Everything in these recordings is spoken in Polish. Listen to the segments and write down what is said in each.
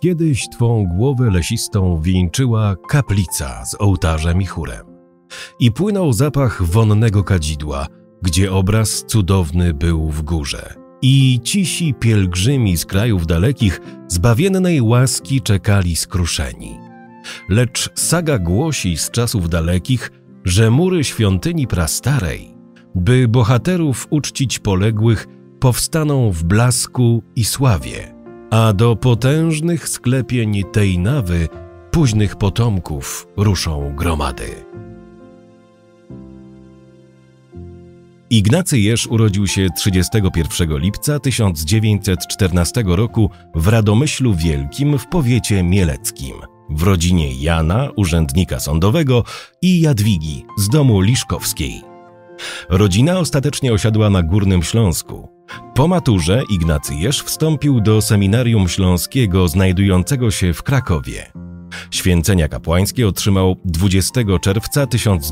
Kiedyś twą głowę lesistą wieńczyła kaplica z ołtarzem i chórem. I płynął zapach wonnego kadzidła, gdzie obraz cudowny był w górze. I cisi pielgrzymi z krajów dalekich zbawiennej łaski czekali skruszeni. Lecz saga głosi z czasów dalekich, że mury świątyni prastarej, by bohaterów uczcić poległych, powstaną w blasku i sławie, a do potężnych sklepień tej nawy późnych potomków ruszą gromady. Ignacy Jerz urodził się 31 lipca 1914 roku w Radomyślu Wielkim w powiecie mieleckim, w rodzinie Jana, urzędnika sądowego, i Jadwigi z domu Liszkowskiej. Rodzina ostatecznie osiadła na Górnym Śląsku. Po maturze Ignacy Jerz wstąpił do Seminarium Śląskiego znajdującego się w Krakowie. Święcenia kapłańskie otrzymał 20 czerwca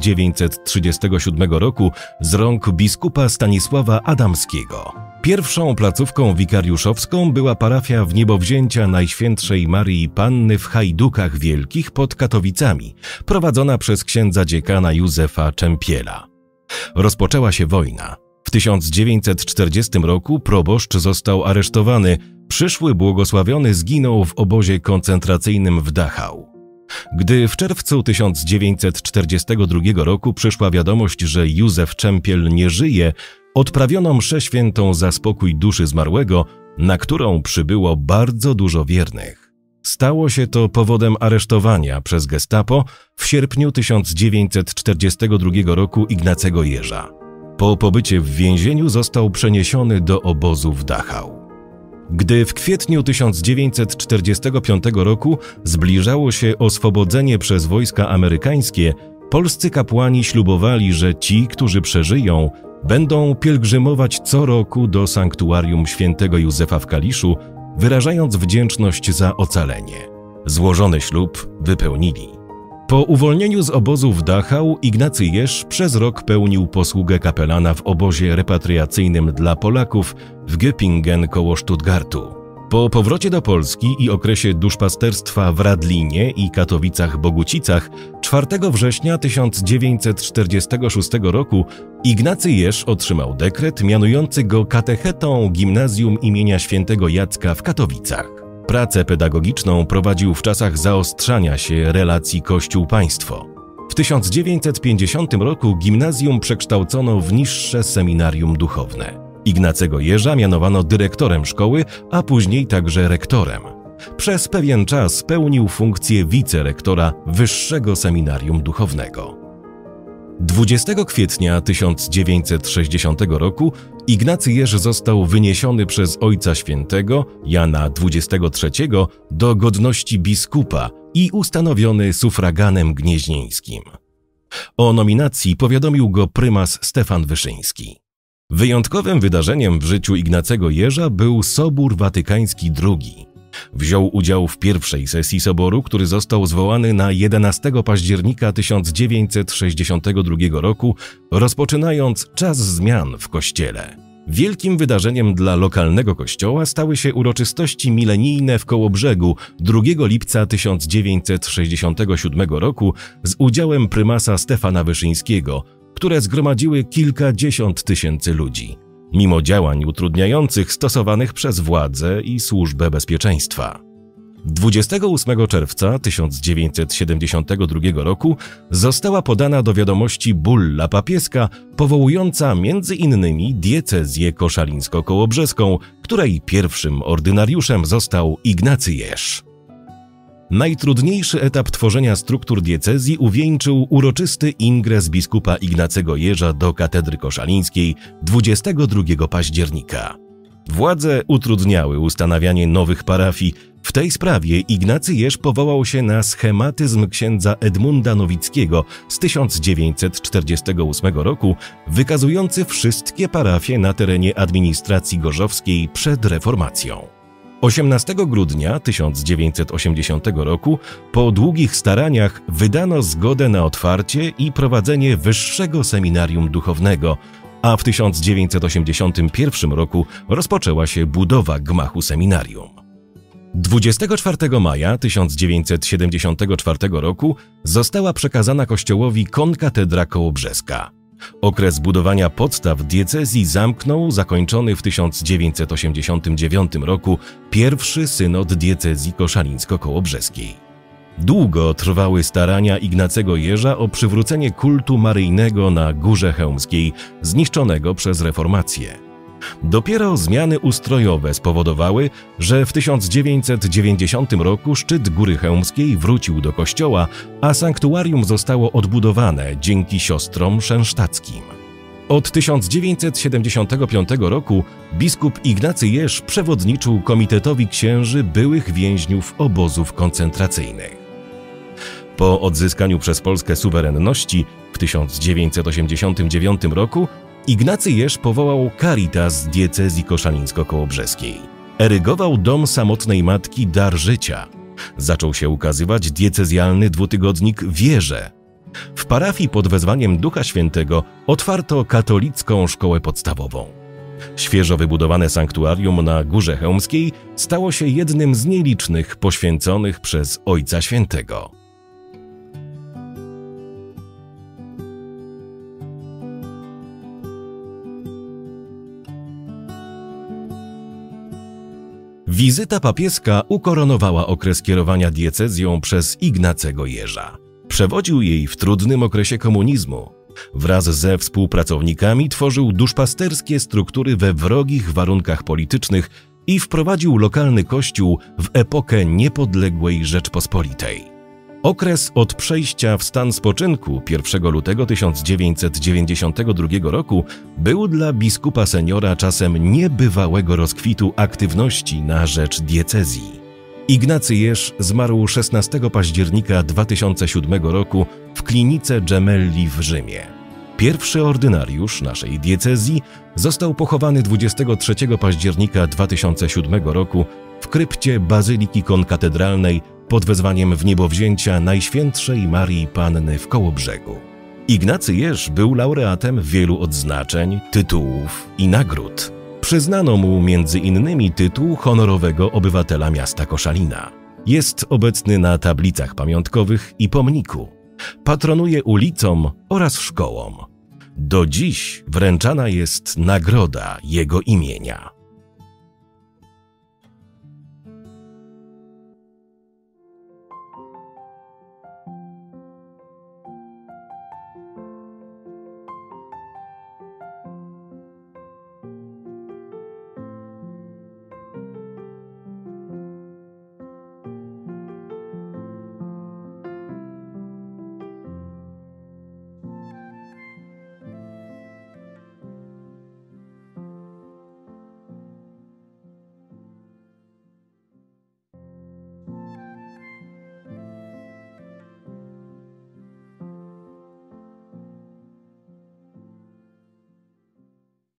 1937 roku z rąk biskupa Stanisława Adamskiego. Pierwszą placówką wikariuszowską była parafia Wniebowzięcia Najświętszej Maryi Panny w Hajdukach Wielkich pod Katowicami, prowadzona przez księdza dziekana Józefa Czempiela. Rozpoczęła się wojna. W 1940 roku proboszcz został aresztowany, przyszły błogosławiony zginął w obozie koncentracyjnym w Dachau. Gdy w czerwcu 1942 roku przyszła wiadomość, że Józef Czempiel nie żyje, odprawiono mszę świętą za spokój duszy zmarłego, na którą przybyło bardzo dużo wiernych. Stało się to powodem aresztowania przez gestapo w sierpniu 1942 roku Ignacego Jerza. Po pobycie w więzieniu został przeniesiony do obozu w Dachau. Gdy w kwietniu 1945 roku zbliżało się oswobodzenie przez wojska amerykańskie, polscy kapłani ślubowali, że ci, którzy przeżyją, będą pielgrzymować co roku do sanktuarium świętego Józefa w Kaliszu, wyrażając wdzięczność za ocalenie. Złożony ślub wypełnili. Po uwolnieniu z obozu w Dachau Ignacy Jerz przez rok pełnił posługę kapelana w obozie repatriacyjnym dla Polaków w Göppingen koło Stuttgartu. Po powrocie do Polski i okresie duszpasterstwa w Radlinie i Katowicach-Bogucicach 4 września 1946 roku Ignacy Jerz otrzymał dekret mianujący go katechetą Gimnazjum imienia świętego Jacka w Katowicach. Pracę pedagogiczną prowadził w czasach zaostrzania się relacji Kościół-państwo. W 1950 roku gimnazjum przekształcono w niższe seminarium duchowne. Ignacego Jerza mianowano dyrektorem szkoły, a później także rektorem. Przez pewien czas pełnił funkcję wicerektora Wyższego Seminarium Duchownego. 20 kwietnia 1960 roku Ignacy Jerz został wyniesiony przez Ojca Świętego Jana XXIII do godności biskupa i ustanowiony sufraganem gnieźnieńskim. O nominacji powiadomił go prymas Stefan Wyszyński. Wyjątkowym wydarzeniem w życiu Ignacego Jerza był Sobór Watykański II. Wziął udział w pierwszej sesji Soboru, który został zwołany na 11 października 1962 roku, rozpoczynając czas zmian w Kościele. Wielkim wydarzeniem dla lokalnego kościoła stały się uroczystości milenijne w Kołobrzegu 2 lipca 1967 roku z udziałem prymasa Stefana Wyszyńskiego, które zgromadziły kilkadziesiąt tysięcy ludzi, mimo działań utrudniających stosowanych przez władze i Służbę Bezpieczeństwa. 28 czerwca 1972 roku została podana do wiadomości bulla papieska powołująca m.in. diecezję koszalińsko-kołobrzeską, której pierwszym ordynariuszem został Ignacy Jerz. Najtrudniejszy etap tworzenia struktur diecezji uwieńczył uroczysty ingres biskupa Ignacego Jerza do katedry koszalińskiej 22 października. Władze utrudniały ustanawianie nowych parafii. W tej sprawie Ignacy Jerz powołał się na schematyzm księdza Edmunda Nowickiego z 1948 roku, wykazujący wszystkie parafie na terenie administracji gorzowskiej przed reformacją. 18 grudnia 1980 roku po długich staraniach wydano zgodę na otwarcie i prowadzenie Wyższego Seminarium Duchownego, a w 1981 roku rozpoczęła się budowa gmachu seminarium. 24 maja 1974 roku została przekazana Kościołowi konkatedra kołobrzeska. Okres budowania podstaw diecezji zamknął zakończony w 1989 roku pierwszy synod diecezji koszalińsko-kołobrzeskiej. Długo trwały starania Ignacego Jerza o przywrócenie kultu maryjnego na Górze Chełmskiej, zniszczonego przez reformację. Dopiero zmiany ustrojowe spowodowały, że w 1990 roku szczyt Góry Chełmskiej wrócił do kościoła, a sanktuarium zostało odbudowane dzięki siostrom szensztackim. Od 1975 roku biskup Ignacy Jerz przewodniczył Komitetowi Księży byłych więźniów obozów koncentracyjnych. Po odzyskaniu przez Polskę suwerenności w 1989 roku Ignacy Jerz powołał Caritas diecezji koszalińsko-kołobrzeskiej. Erygował dom samotnej matki Dar Życia. Zaczął się ukazywać diecezjalny dwutygodnik Wierze. W parafii pod wezwaniem Ducha Świętego otwarto katolicką szkołę podstawową. Świeżo wybudowane sanktuarium na Górze Chełmskiej stało się jednym z nielicznych poświęconych przez Ojca Świętego. Wizyta papieska ukoronowała okres kierowania diecezją przez Ignacego Jerza. Przewodził jej w trudnym okresie komunizmu. Wraz ze współpracownikami tworzył duszpasterskie struktury we wrogich warunkach politycznych i wprowadził lokalny kościół w epokę niepodległej Rzeczpospolitej. Okres od przejścia w stan spoczynku 1 lutego 1992 roku był dla biskupa seniora czasem niebywałego rozkwitu aktywności na rzecz diecezji. Ignacy Jerz zmarł 16 października 2007 roku w klinice Gemelli w Rzymie. Pierwszy ordynariusz naszej diecezji został pochowany 23 października 2007 roku w krypcie Bazyliki Konkatedralnej pod wezwaniem wniebowzięcia Najświętszej Marii Panny w Kołobrzegu. Ignacy Jerz był laureatem wielu odznaczeń, tytułów i nagród. Przyznano mu m.in. tytuł honorowego obywatela miasta Koszalina. Jest obecny na tablicach pamiątkowych i pomniku. Patronuje ulicom oraz szkołom. Do dziś wręczana jest nagroda jego imienia.